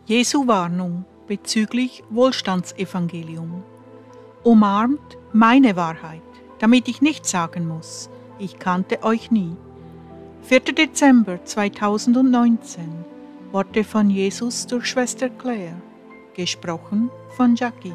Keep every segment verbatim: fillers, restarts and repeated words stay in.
Jesu Warnung bezüglich Wohlstandsevangelium. Umarmt meine Wahrheit, damit ich nicht sagen muss, ich kannte euch nie. vierter Dezember zweitausendneunzehn. Worte von Jesus durch Schwester Claire. Gesprochen von Jackie.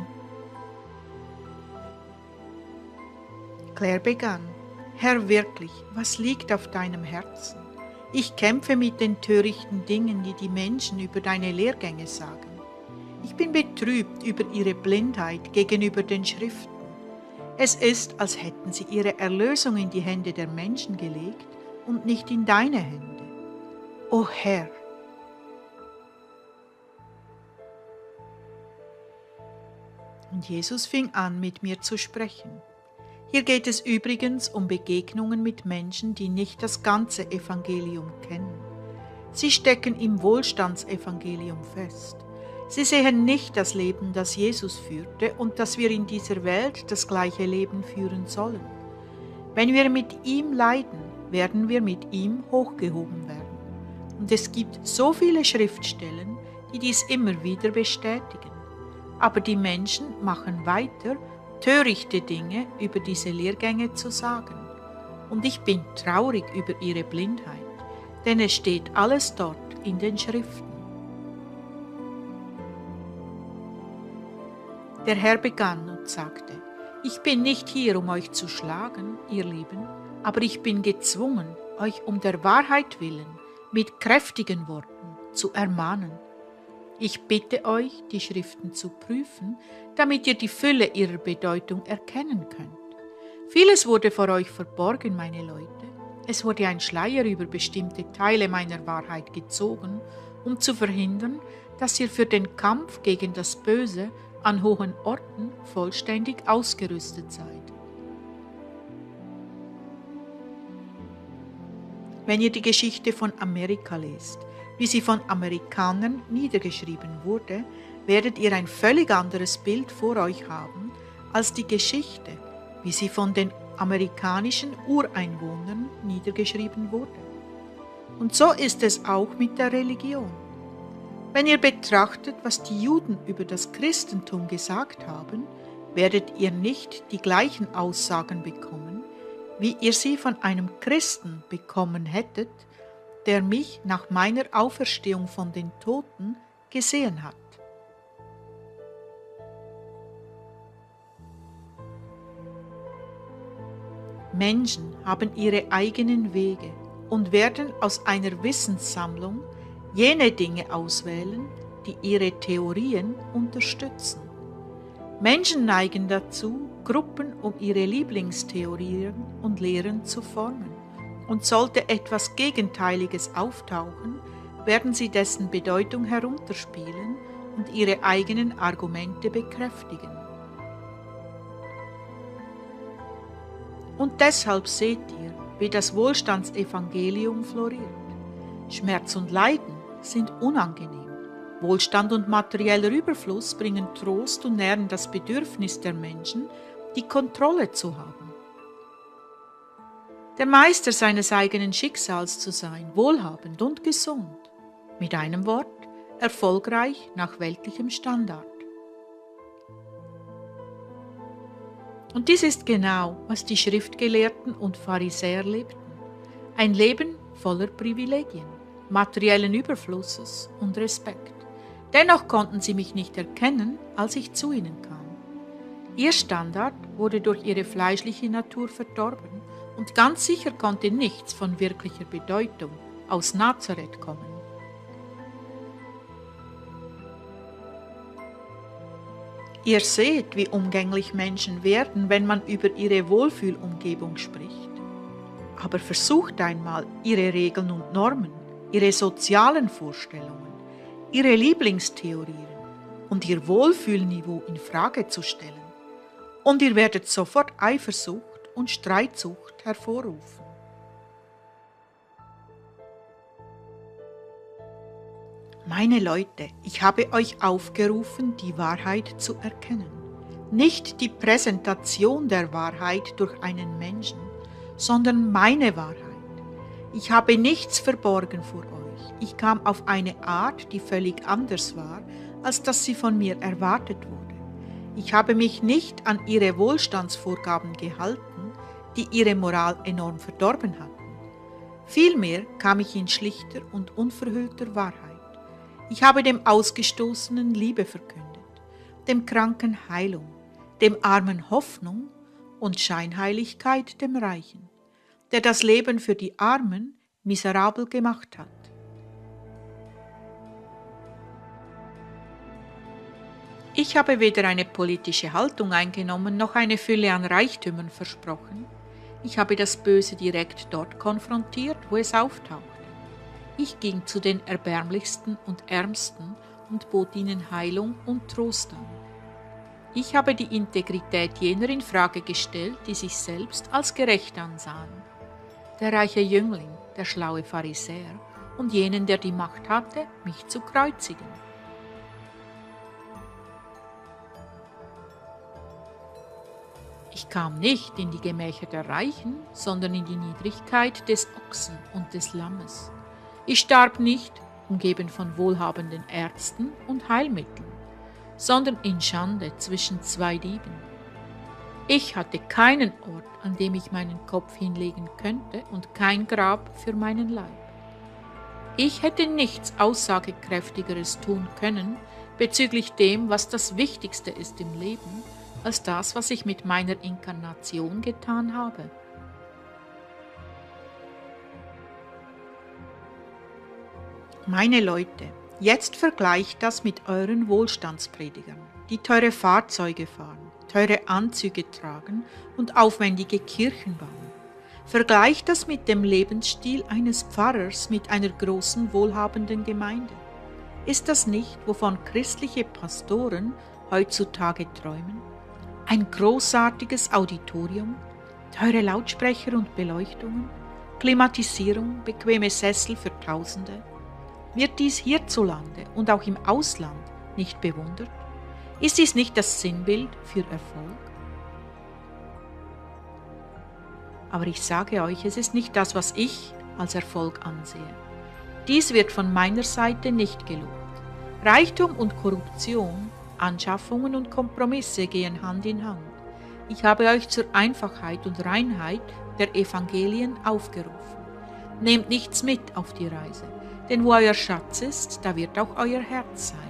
Claire begann: Herr, wirklich, was liegt auf deinem Herzen? Ich kämpfe mit den törichten Dingen, die die Menschen über deine Lehrgänge sagen. Ich bin betrübt über ihre Blindheit gegenüber den Schriften. Es ist, als hätten sie ihre Erlösung in die Hände der Menschen gelegt und nicht in deine Hände. O Herr! Und Jesus fing an, mit mir zu sprechen. Hier geht es übrigens um Begegnungen mit Menschen, die nicht das ganze Evangelium kennen. Sie stecken im Wohlstandsevangelium fest. Sie sehen nicht das Leben, das Jesus führte und dass wir in dieser Welt das gleiche Leben führen sollen. Wenn wir mit ihm leiden, werden wir mit ihm hochgehoben werden. Und es gibt so viele Schriftstellen, die dies immer wieder bestätigen. Aber die Menschen machen weiter, törichte Dinge über diese Lehrgänge zu sagen. Und ich bin traurig über ihre Blindheit, denn es steht alles dort in den Schriften. Der Herr begann und sagte: Ich bin nicht hier, um euch zu schlagen, ihr Lieben, aber ich bin gezwungen, euch um der Wahrheit willen mit kräftigen Worten zu ermahnen. Ich bitte euch, die Schriften zu prüfen, damit ihr die Fülle ihrer Bedeutung erkennen könnt. Vieles wurde vor euch verborgen, meine Leute. Es wurde ein Schleier über bestimmte Teile meiner Wahrheit gezogen, um zu verhindern, dass ihr für den Kampf gegen das Böse an hohen Orten vollständig ausgerüstet seid. Wenn ihr die Geschichte von Amerika lest, wie sie von Amerikanern niedergeschrieben wurde, werdet ihr ein völlig anderes Bild vor euch haben als die Geschichte, wie sie von den amerikanischen Ureinwohnern niedergeschrieben wurde. Und so ist es auch mit der Religion. Wenn ihr betrachtet, was die Juden über das Christentum gesagt haben, werdet ihr nicht die gleichen Aussagen bekommen, wie ihr sie von einem Christen bekommen hättet, der mich nach meiner Auferstehung von den Toten gesehen hat. Menschen haben ihre eigenen Wege und werden aus einer Wissenssammlung jene Dinge auswählen, die ihre Theorien unterstützen. Menschen neigen dazu, Gruppen um ihre Lieblingstheorien und Lehren zu formen. Und sollte etwas Gegenteiliges auftauchen, werden sie dessen Bedeutung herunterspielen und ihre eigenen Argumente bekräftigen. Und deshalb seht ihr, wie das Wohlstandsevangelium floriert. Schmerz und Leiden sind unangenehm. Wohlstand und materieller Überfluss bringen Trost und nähren das Bedürfnis der Menschen, die Kontrolle zu haben. Der Meister seines eigenen Schicksals zu sein, wohlhabend und gesund. Mit einem Wort, erfolgreich nach weltlichem Standard. Und dies ist genau, was die Schriftgelehrten und Pharisäer lebten. Ein Leben voller Privilegien, materiellen Überflusses und Respekt. Dennoch konnten sie mich nicht erkennen, als ich zu ihnen kam. Ihr Standard wurde durch ihre fleischliche Natur verdorben, und ganz sicher konnte nichts von wirklicher Bedeutung aus Nazareth kommen. Ihr seht, wie umgänglich Menschen werden, wenn man über ihre Wohlfühlumgebung spricht. Aber versucht einmal, ihre Regeln und Normen, ihre sozialen Vorstellungen, ihre Lieblingstheorien und ihr Wohlfühlniveau in Frage zu stellen. Und ihr werdet sofort Eifersucht und Streitsucht hervorrufen. Meine Leute, ich habe euch aufgerufen, die Wahrheit zu erkennen. Nicht die Präsentation der Wahrheit durch einen Menschen, sondern meine Wahrheit. Ich habe nichts verborgen vor euch. Ich kam auf eine Art, die völlig anders war, als dass sie von mir erwartet wurde. Ich habe mich nicht an ihre Wohlstandsvorgaben gehalten, die ihre Moral enorm verdorben hatten. Vielmehr kam ich in schlichter und unverhüllter Wahrheit. Ich habe dem Ausgestoßenen Liebe verkündet, dem Kranken Heilung, dem Armen Hoffnung und Scheinheiligkeit dem Reichen, der das Leben für die Armen miserabel gemacht hat. Ich habe weder eine politische Haltung eingenommen, noch eine Fülle an Reichtümern versprochen. Ich habe das Böse direkt dort konfrontiert, wo es auftauchte. Ich ging zu den Erbärmlichsten und Ärmsten und bot ihnen Heilung und Trost an. Ich habe die Integrität jener in Frage gestellt, die sich selbst als gerecht ansahen. Der reiche Jüngling, der schlaue Pharisäer und jenen, der die Macht hatte, mich zu kreuzigen. Ich kam nicht in die Gemächer der Reichen, sondern in die Niedrigkeit des Ochsen und des Lammes. Ich starb nicht, umgeben von wohlhabenden Ärzten und Heilmitteln, sondern in Schande zwischen zwei Dieben. Ich hatte keinen Ort, an dem ich meinen Kopf hinlegen könnte und kein Grab für meinen Leib. Ich hätte nichts Aussagekräftigeres tun können bezüglich dem, was das Wichtigste ist im Leben, als das, was ich mit meiner Inkarnation getan habe. Meine Leute, jetzt vergleicht das mit euren Wohlstandspredigern, die teure Fahrzeuge fahren, teure Anzüge tragen und aufwendige Kirchen bauen. Vergleicht das mit dem Lebensstil eines Pfarrers mit einer großen wohlhabenden Gemeinde. Ist das nicht, wovon christliche Pastoren heutzutage träumen? Ein großartiges Auditorium, teure Lautsprecher und Beleuchtungen, Klimatisierung, bequeme Sessel für Tausende. Wird dies hierzulande und auch im Ausland nicht bewundert? Ist dies nicht das Sinnbild für Erfolg? Aber ich sage euch, es ist nicht das, was ich als Erfolg ansehe. Dies wird von meiner Seite nicht gelobt. Reichtum und Korruption, Anschaffungen und Kompromisse gehen Hand in Hand. Ich habe euch zur Einfachheit und Reinheit der Evangelien aufgerufen. Nehmt nichts mit auf die Reise, denn wo euer Schatz ist, da wird auch euer Herz sein.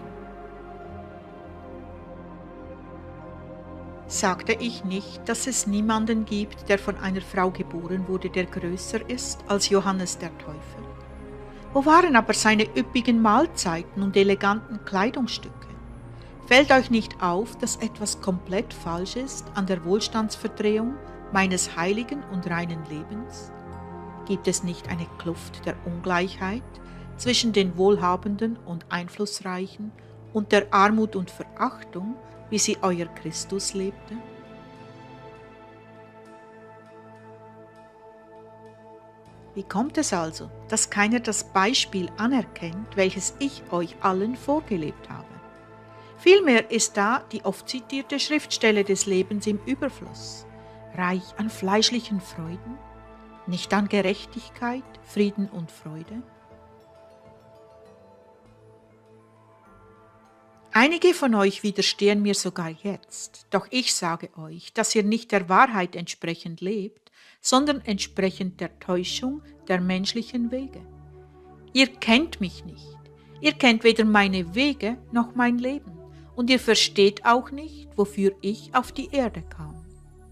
Sagte ich nicht, dass es niemanden gibt, der von einer Frau geboren wurde, der größer ist als Johannes der Täufer? Wo waren aber seine üppigen Mahlzeiten und eleganten Kleidungsstücke? Fällt euch nicht auf, dass etwas komplett falsch ist an der Wohlstandsverdrehung meines heiligen und reinen Lebens? Gibt es nicht eine Kluft der Ungleichheit zwischen den Wohlhabenden und Einflussreichen und der Armut und Verachtung, wie sie euer Christus lebte? Wie kommt es also, dass keiner das Beispiel anerkennt, welches ich euch allen vorgelebt habe? Vielmehr ist da die oft zitierte Schriftstelle des Lebens im Überfluss, reich an fleischlichen Freuden, nicht an Gerechtigkeit, Frieden und Freude. Einige von euch widerstehen mir sogar jetzt, doch ich sage euch, dass ihr nicht der Wahrheit entsprechend lebt, sondern entsprechend der Täuschung der menschlichen Wege. Ihr kennt mich nicht, ihr kennt weder meine Wege noch mein Leben. Und ihr versteht auch nicht, wofür ich auf die Erde kam.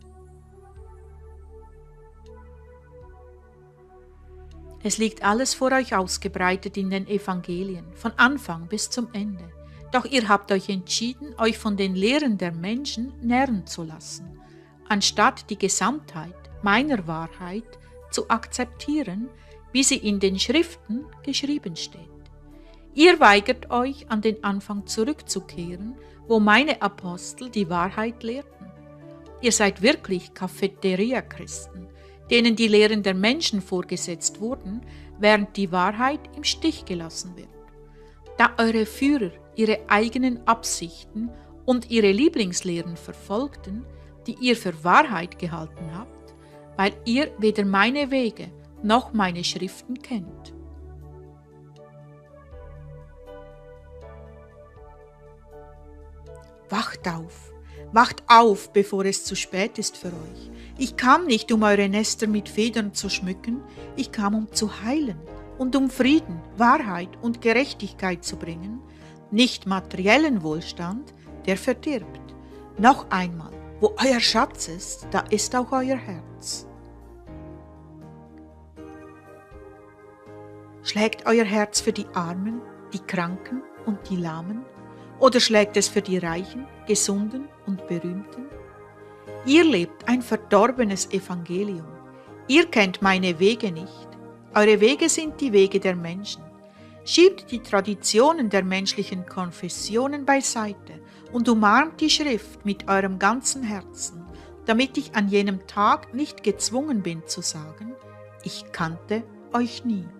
Es liegt alles vor euch ausgebreitet in den Evangelien, von Anfang bis zum Ende. Doch ihr habt euch entschieden, euch von den Lehren der Menschen nähren zu lassen, anstatt die Gesamtheit meiner Wahrheit zu akzeptieren, wie sie in den Schriften geschrieben steht. Ihr weigert euch, an den Anfang zurückzukehren, wo meine Apostel die Wahrheit lehrten. Ihr seid wirklich Cafeteria-Christen, denen die Lehren der Menschen vorgesetzt wurden, während die Wahrheit im Stich gelassen wird. Da eure Führer ihre eigenen Absichten und ihre Lieblingslehren verfolgten, die ihr für Wahrheit gehalten habt, weil ihr weder meine Wege noch meine Schriften kennt. Wacht auf, wacht auf, bevor es zu spät ist für euch. Ich kam nicht, um eure Nester mit Federn zu schmücken, ich kam, um zu heilen und um Frieden, Wahrheit und Gerechtigkeit zu bringen, nicht materiellen Wohlstand, der verdirbt. Noch einmal, wo euer Schatz ist, da ist auch euer Herz. Schlägt euer Herz für die Armen, die Kranken und die Lahmen? Oder schlägt es für die Reichen, Gesunden und Berühmten? Ihr lebt ein verdorbenes Evangelium. Ihr kennt meine Wege nicht. Eure Wege sind die Wege der Menschen. Schiebt die Traditionen der menschlichen Konfessionen beiseite und umarmt die Schrift mit eurem ganzen Herzen, damit ich an jenem Tag nicht gezwungen bin zu sagen, ich kannte euch nie.